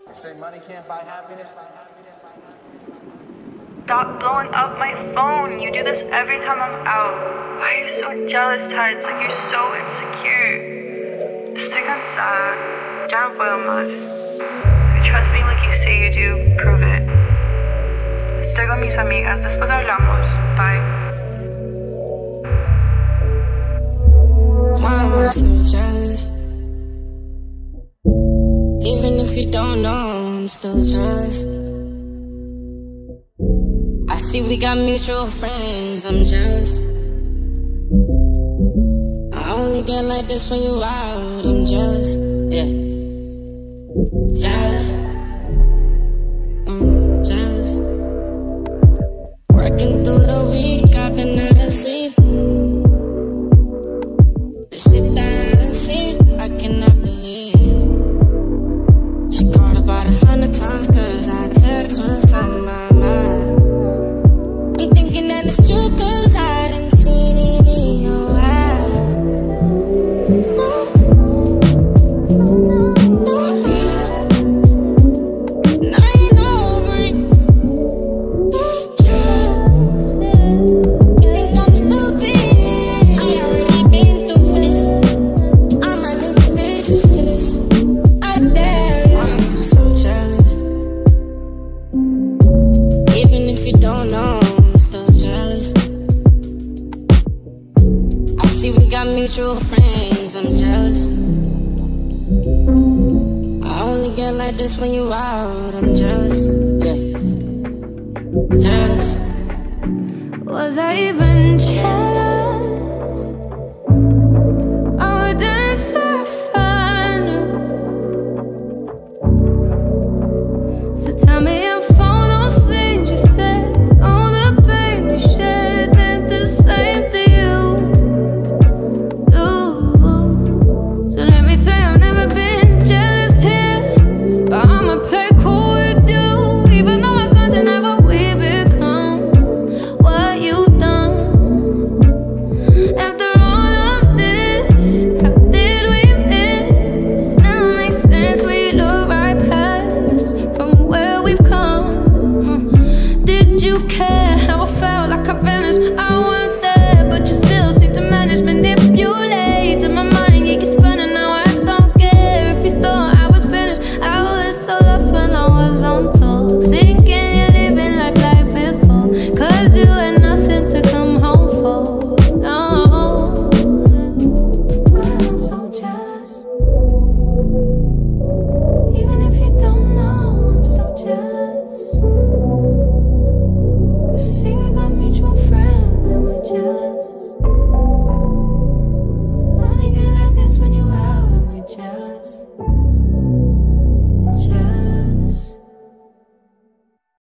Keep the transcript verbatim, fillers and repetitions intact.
They say money can't buy happiness. Stop blowing up my phone. You do this every time I'm out. Why are you so jealous, Ty? It's like you're so insecure. Estoy cansada. Ya no puedo más. If you trust me like you say you do, prove it. Estoy con mis amigas. Después hablamos. Bye. Why am I so jealous? Even if you don't know, I'm still jealous. I see we got mutual friends, I'm jealous. I only get like this when you out, I'm jealous. Yeah, jealous. I'm jealous. Working through the week, I've been out of sleep. The shit that I done seen, I cannot believe. She called about a hundred times cause I text what's on my mind. I'm thinking that it's true cause I didn't see it in your eyes. Oh, oh yeah. And I ain't over it. Yeah. You think I'm stupid? I already been through this. I'm running stitches for this. I dare you. I'm so jealous. Even if you don't know, I'm still jealous. I see we got mutual friends, I'm jealous. I only get like this when you out, I'm jealous. Yeah, jealous. Was I even jealous?